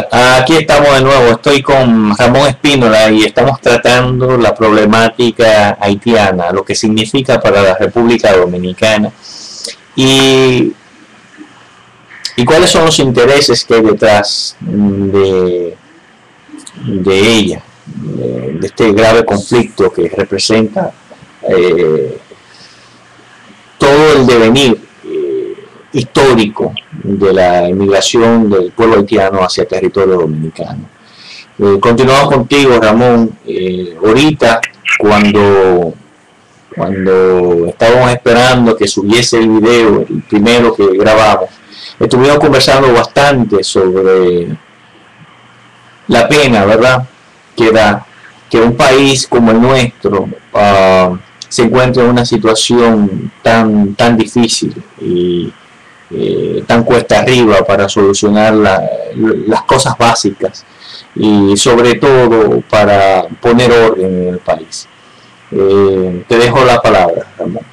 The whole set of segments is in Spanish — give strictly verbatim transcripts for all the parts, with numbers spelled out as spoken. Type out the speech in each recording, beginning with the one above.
Aquí estamos de nuevo, estoy con Ramón Espínola y estamos tratando la problemática haitiana, lo que significa para la República Dominicana y, y cuáles son los intereses que hay detrás de, de ella, de, de este grave conflicto que representa eh, todo el devenir histórico de la inmigración del pueblo haitiano hacia el territorio dominicano. Eh, continuamos contigo, Ramón. Eh, ahorita, cuando, cuando estábamos esperando que subiese el video, el primero que grabamos, estuvimos conversando bastante sobre la pena, ¿verdad?, que da que un país como el nuestro uh, se encuentre en una situación tan, tan difícil y Eh, tan cuesta arriba para solucionar la, las cosas básicas y sobre todo para poner orden en el país. Eh, te dejo la palabra, Ramón.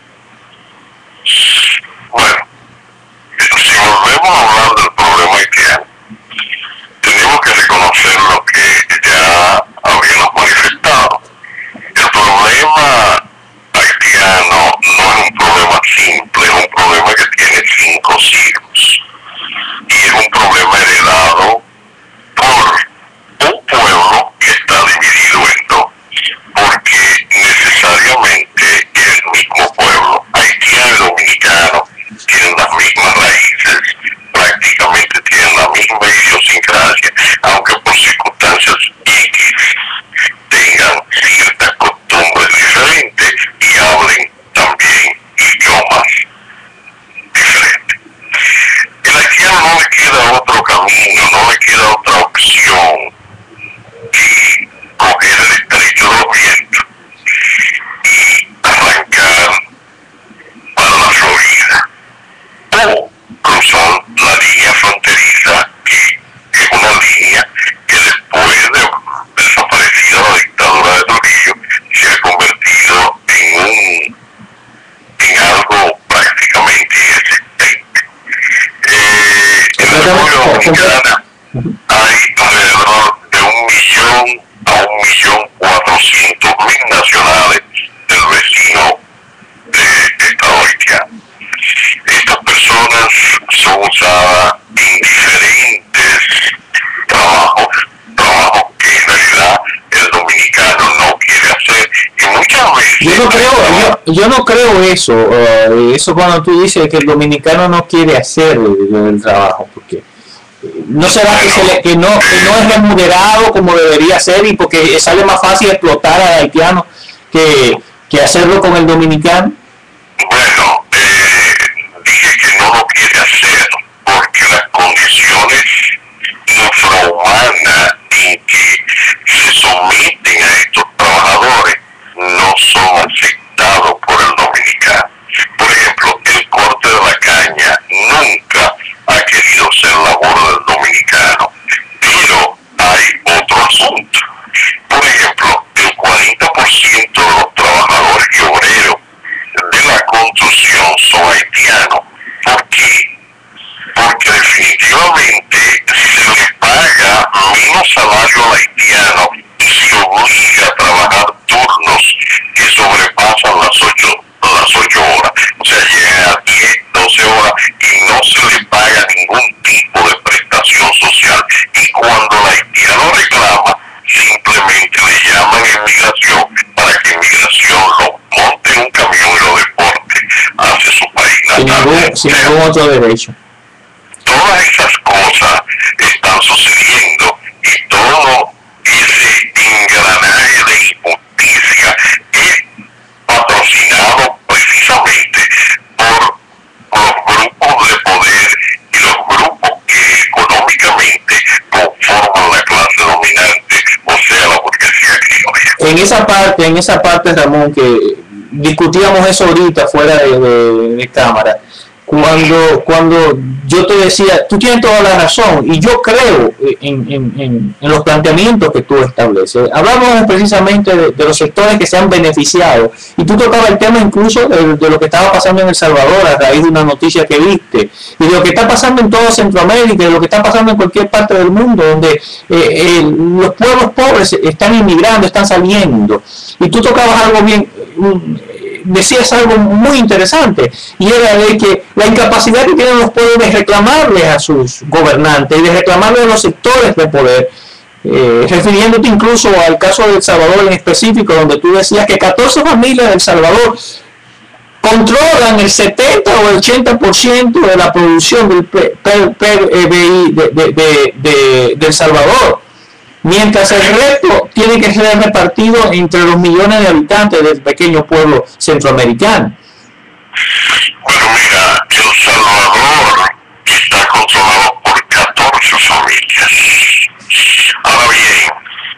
Bueno, si volvemos a hablar del problema haitiano, tenemos que reconocer lo que ya habíamos manifestado. El problema haitiano no es un problema simple, es un problema que tiene cinco siglos y es un problema heredado por un pueblo que está dividido en dos, porque necesariamente el mismo pueblo haitiano y dominicano tienen las mismas raíces, prácticamente tienen la misma idiosincrasia, aunque por circunstancias X tengan ciertas costumbres diferentes y hablen también idiomas diferentes. El haitiano no le queda otro camino, no le queda otra opción que coger el estrecho de los vientos y arrancar para la Florida o cruzar la línea fronteriza, que es una línea que después de desaparecida la dictadura de Trujillo se ha convertido en un en algo prácticamente inexistente. Eh, en la República Dominicana hay alrededor de un millón a un millón cuatrocientos mil nacionales del vecino de Estado haitiano. Estas personas son usadas en diferentes trabajos, trabajos que en realidad el dominicano no quiere hacer y muchas veces yo no creo yo, yo no creo eso uh, eso cuando tú dices que el dominicano no quiere hacer el, el trabajo, porque no será que, se le, que, no, que no es remunerado como debería ser y porque sale más fácil explotar al haitiano que, que hacerlo con el dominicano. Bueno, eh, dije que no lo quiere hacer porque las condiciones infrahumanas en que se someten a estos trabajadores no son aceptados por el dominicano. Por ejemplo, el corte de la caña nunca ha querido ser labor del dominicano, pero hay otro asunto. Por ejemplo, el cuarenta por ciento de los trabajadores y obreros de la construcción son haitianos. ¿Por qué? Porque definitivamente se les paga menos salario al haitiano y se obliga a trabajar turnos que sobrepasan las ocho, las ocho horas. O sea, llegan a diez, doce horas y no se les paga ningún tipo de prestación social. Y cuando el haitiano reclama, simplemente le llaman a inmigración para que inmigración lo monte en un camión y lo deporte hacia su país natal. Sin ningún, sin ningún otro derecho. Todas esas cosas están sucediendo y todo ese engranaje de injusticia es patrocinado precisamente por los grupos de poder y los grupos que económicamente conforman la clase dominante, o sea, la burguesía criolla. En esa parte, en esa parte, Ramón, que discutíamos eso ahorita fuera de, de, de cámara, cuando, cuando yo te decía, tú tienes toda la razón, y yo creo en, en, en, en los planteamientos que tú estableces. Hablamos precisamente de, de los sectores que se han beneficiado, y tú tocabas el tema incluso de, de lo que estaba pasando en El Salvador a raíz de una noticia que viste, y de lo que está pasando en toda Centroamérica, y de lo que está pasando en cualquier parte del mundo, donde eh, eh, los pueblos pobres están inmigrando, están saliendo. Y tú tocabas algo bien, decías algo muy interesante, y era de que la incapacidad que tienen los pueblos de reclamarles a sus gobernantes y de reclamarles a los sectores de poder, eh, refiriéndote incluso al caso de El Salvador en específico, donde tú decías que catorce familias de El Salvador controlan el setenta o el ochenta por ciento de la producción del P B I de, de, de, de, de El Salvador, mientras el resto tiene que ser repartido entre los millones de habitantes del pequeño pueblo centroamericano. Bueno, mira, El Salvador está controlado por catorce familias. Ahora bien,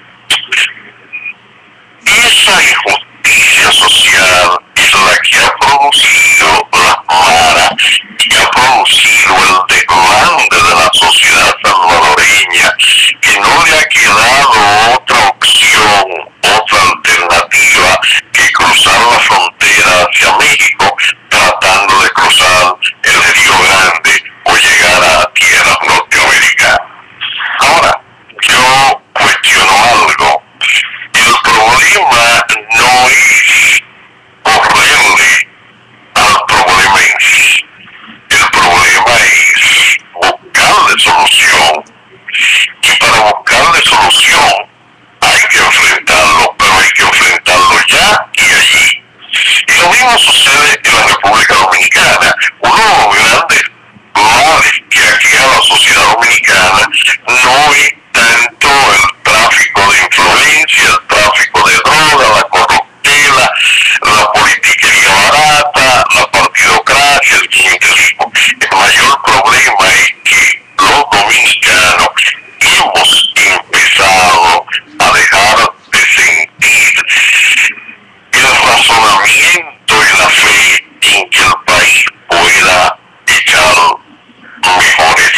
esa injusticia social es la que ha producido la mara y ha producido el desglande de la sociedad salvadoreña, que no le ha quedado otra opción, otra alternativa que cruzar la frontera hacia México, tratando de cruzar el Río Grande o llegar a tierras norteamericanas. Ahora, yo cuestiono algo. El problema no es correrle al problema en sí. El problema es buscarle solución. Y para buscarle solución hay que enfrentarlo, pero hay que enfrentarlo ya y allí. Y lo mismo sucede en la República Dominicana. Uno de los grandes males que aqueja a la sociedad dominicana no es tanto el tráfico de influencia, el tráfico de droga, la corruptela, la politiquería barata, la partidocracia, el clientelismo. El mayor problema es que los dominicanos hemos empezado a dejar de sentir el razonamiento y la fe en que el país pueda echar mejores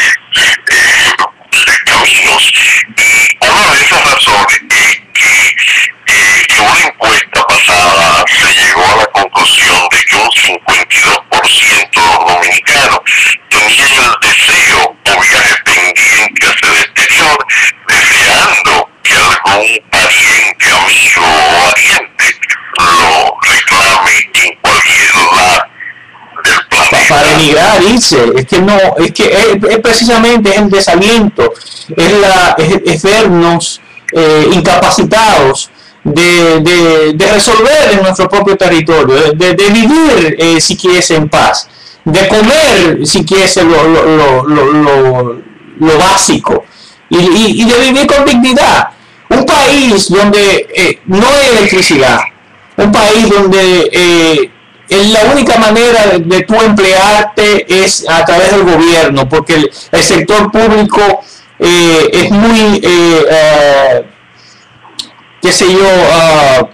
eh, caminos. Y una de esas razones es que eh, en una encuesta pasada se llegó a la conclusión de que un cincuenta y dos por ciento de los dominicanos tenían el deseo o viajes pendientes hacia el exterior, deseando que algún pariente, amigo o pariente lo reclame en cualquier lugar del planeta. Para emigrar, irse, es que no, es que es, es precisamente es el desaliento, es, la, es, es vernos eh, incapacitados de, de, de resolver en nuestro propio territorio, de, de vivir eh, si quieres en paz, de comer si quieres lo, lo, lo, lo, lo, lo básico, y, y, y de vivir con dignidad. Un país donde eh, no hay electricidad, un país donde eh, la única manera de, de tú emplearte es a través del gobierno, porque el, el sector público eh, es muy, eh, uh, qué sé yo, uh,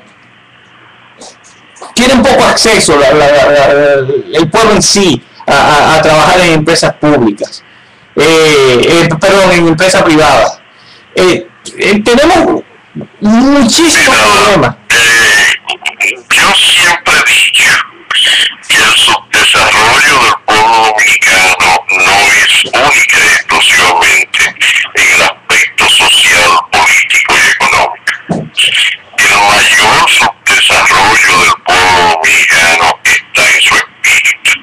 tiene poco acceso la, la, la, el pueblo en sí a, a, a trabajar en empresas públicas, eh, eh, perdón, en empresas privadas. Eh, eh, tenemos muchísimos problemas. Eh, yo siempre he dicho que el subdesarrollo del pueblo dominicano no es única y exclusivamente en el aspecto social, político y económico. El mayor subdesarrollo del pueblo dominicano está en su espíritu.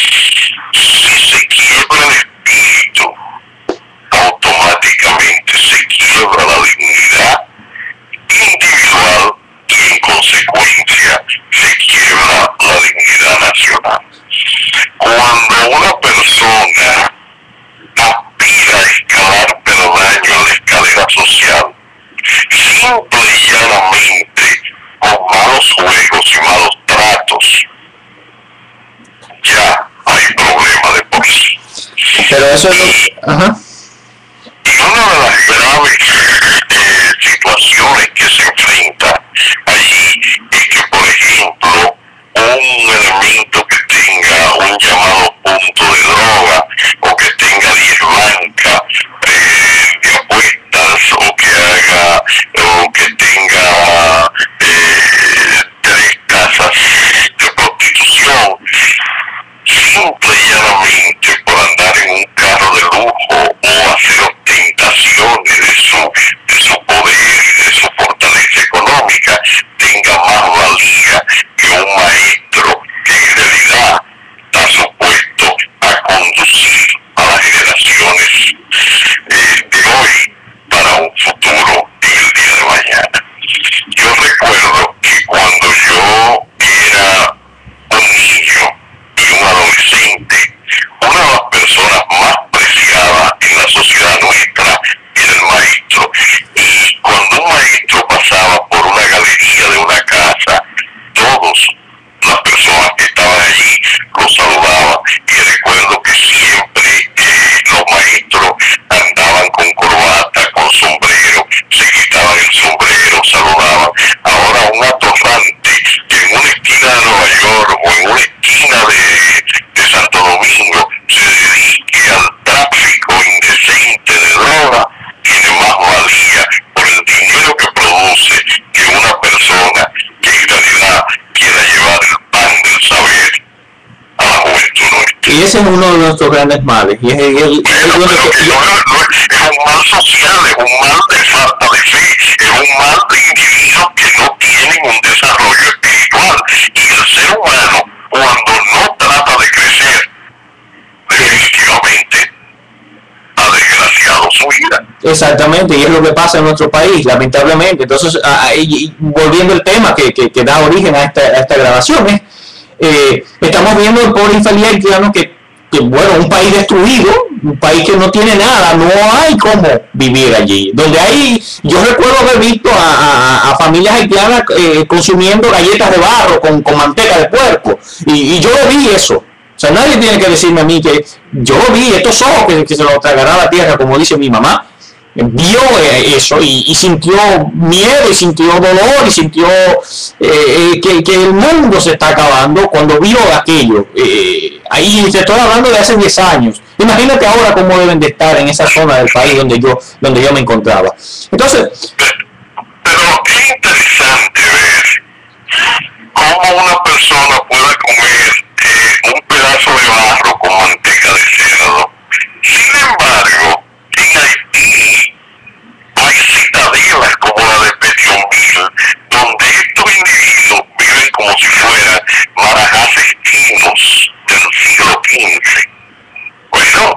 Si se quiebra el espíritu, automáticamente se quiebra la dignidad individual y en consecuencia se quiebra la dignidad nacional. Cuando una persona aspira a escalar peldaño en la escalera social, simple y llanamente con malos juegos y malos tratos, ya hay problema de por sí. Pero eso es lo... Ajá. Y una de las graves eh, situaciones que se enfrenta allí es que, por ejemplo, un elemento que tenga un llamado punto de droga, o que tenga diez bancas eh, de apuestas, o que haga, o que tenga eh, tres casas de prostitución, simple y llanamente por andar en un carro de lujo o hacer ostentaciones de su, de su poder y de su fortaleza económica, tenga más valía que un maestro que en realidad está supuesto a conducir a las generaciones eh, de hoy para un futuro en el día de mañana. Yo recuerdo que cuando yo era un niño y un adolescente, una de las personas más preciadas en la sociedad nuestra era el maestro. Y cuando un maestro pasaba por una galería de una casa, todas las personas que estaban allí lo saludaban. Y recuerdo que siempre eh, los maestros andaban con corbata, con sombrero, se quitaban el sombrero, saludaban. Ahora un atorrante en una esquina de Nueva York o en una esquina de, de Santo Domingo se dedique al tráfico indecente de droga, tiene más valía por el dinero que produce que una persona que en realidad quiera llevar el pan del saber a la juventud nuestra. Y ese es uno de nuestros grandes males. Y es, el, el, Bueno, el, pero que, que no, no, es un mal social, es un mal de falta de fe, es un mal de individuos que no tienen un desarrollo espiritual. Y el ser humano, cuando no trata de crecer, definitivamente ha desgraciado su vida. Exactamente, y es lo que pasa en nuestro país, lamentablemente. Entonces, a, y, y, volviendo al tema que, que, que da origen a esta, a esta grabación, ¿eh? Eh, estamos viendo el pobre infeliz haitiano que, que, bueno, un país destruido, un país que no tiene nada, no hay cómo vivir allí. Donde hay, yo recuerdo haber visto a, a, a familias haitianas eh, consumiendo galletas de barro con, con manteca de puerco, y, y yo lo vi eso. O sea, nadie tiene que decirme a mí que yo lo vi, estos ojos que, que se lo tragará la tierra, como dice mi mamá, vio eso y, y sintió miedo y sintió dolor y sintió eh, que, que el mundo se está acabando cuando vio aquello. Eh, ahí te estoy hablando de hace diez años. Imagínate ahora cómo deben de estar en esa zona del país donde yo, donde yo me encontraba. Entonces, pero es interesante ver cómo una persona puede comer eh, un pedazo de barro con manteca de cerdo. Sin embargo, en Haití hay citadelas como la de Pétionville, donde estos individuos viven como si fueran marajaces chinos del siglo quince. Bueno,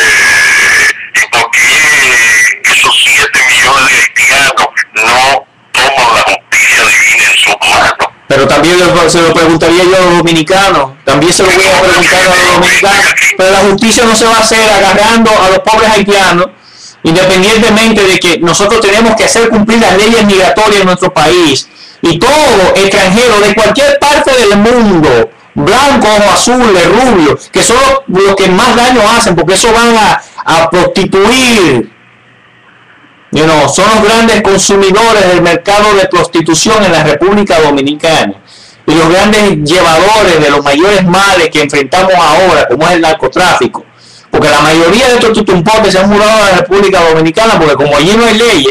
eh, ¿y por qué esos siete millones de haitianos no toman la justicia divina en sus manos? pero también se lo preguntaría yo a los dominicanos, también se lo voy a preguntar a los dominicanos, pero la justicia no se va a hacer agarrando a los pobres haitianos, independientemente de que nosotros tenemos que hacer cumplir las leyes migratorias en nuestro país, y todo extranjero de cualquier parte del mundo, blancos o azules, rubios, que son los que más daño hacen, porque eso van a, a prostituir. You know, son los grandes consumidores del mercado de prostitución en la República Dominicana y los grandes llevadores de los mayores males que enfrentamos ahora, como es el narcotráfico, porque la mayoría de estos tutumpotes se han mudado a la República Dominicana porque como allí no hay leyes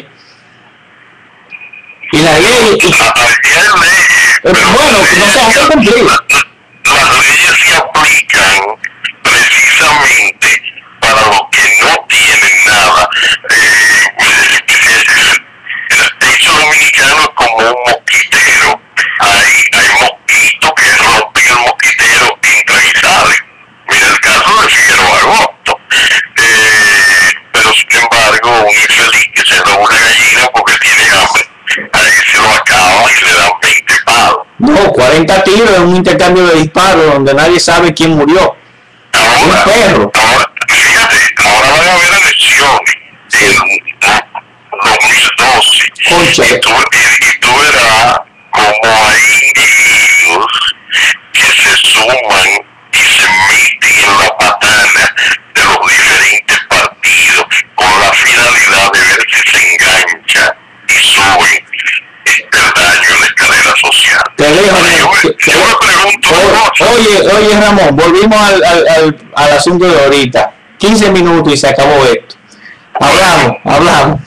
y las leyes y, eh, bueno, no se hacen cumplir. Las leyes se aplican precisamente para los que no tienen nada. Eh, el hecho dominicano es como un mosquitero. Hay, hay mosquitos que rompen el mosquitero, entran y salen. Mira el caso de Figueroa Agosto. Eh, pero sin embargo, un infeliz que se roba una gallina porque tiene hambre, a él se lo acaba y le dan veinte palos. No, cuarenta tiros en un intercambio de disparos donde nadie sabe quién murió. Ahora, un perro. Ahora, fíjate, ahora van a haber elecciones en dos mil doce. Concha. Y tú, y, y tú verás como hay individuos que se suman y se meten en la patana de los diferentes partidos con la finalidad de ver si se engancha y suben el daño en la escalera social. Te dejo, Ahora, yo, me, te, yo me pregunto una cosa. Oye, oye Ramón, volvimos al, al, al, al asunto de ahorita. quince minutos y se acabó esto. Hablamos, hablamos.